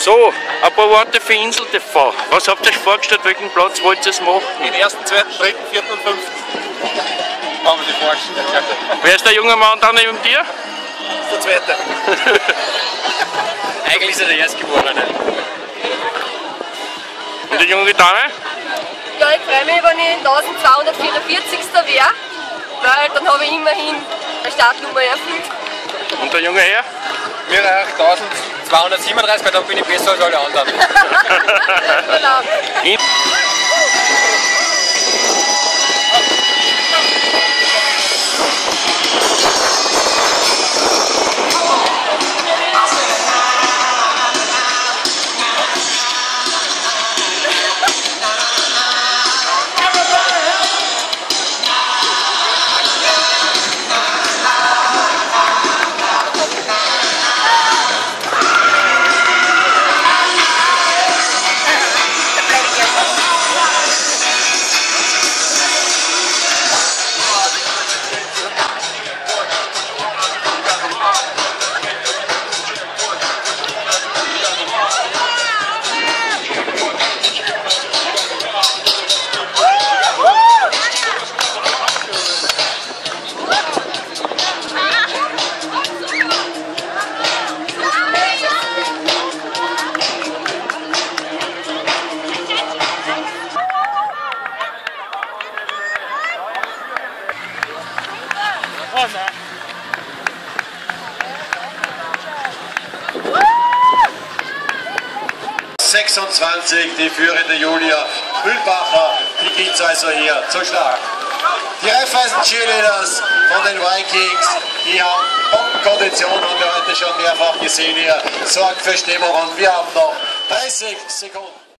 So, ein paar Worte für Insel TV. Was habt ihr euch vorgestellt? Welchen Platz wollt ihr machen? Den ersten, zweiten, dritten, vierten und fünften. Haben wir die vorgestellt. Wer ist der junge Mann da neben dir? Der zweite. Eigentlich ist er der Erstgeborene. Und die junge Dame? Ja, ich freue mich, wenn ich 1244. wäre, weil dann habe ich immerhin eine Startnummer erfüllt. Und der junge Herr? Mir reicht 1237, weil dann bin ich besser als alle anderen. Genau. Oh nein. Die führende Julia Mühlbacher, die gibt es also hier zu Schlag. Die Raiffeisen Cheerleaders von den Vikings, die haben Bombenkondition, haben wir heute schon mehrfach gesehen hier, sorgen für Stimmung und wir haben noch 30 Sekunden.